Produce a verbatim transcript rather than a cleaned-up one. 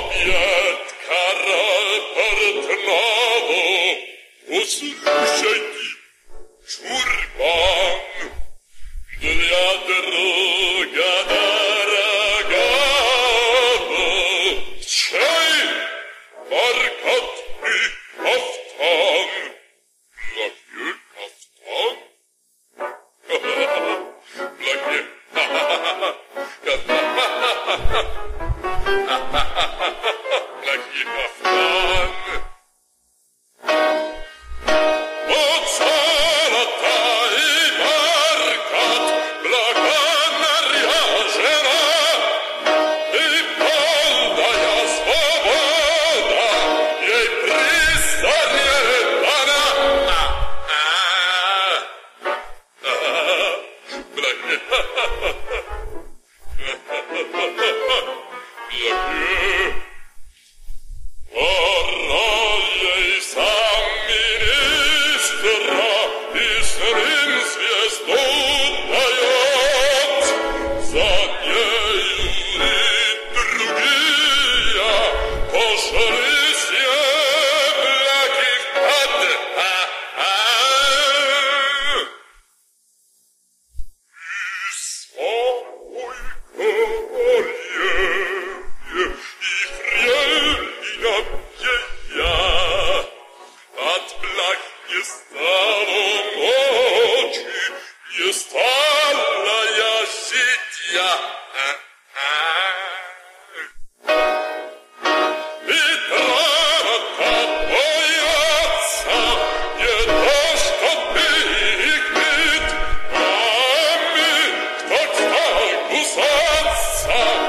Обед Карл Портнову, услышайте чурбан для друга дорогого. Чай, бархат и кафтан. Благие кафтан? Благие. Благие кафтан. Вот золотая бархат, благо наряжена, и полная свобода ей пристанет она. Благие. Благие. Пора ей сам министра и срым звезду дает. За нею и другие пошли себляки в ад. И спокойное и фрейлина пьяя от благ не стало ночи, не стала я сидя. И травка боятся не то, что бегает, а мы кто-то кусаться.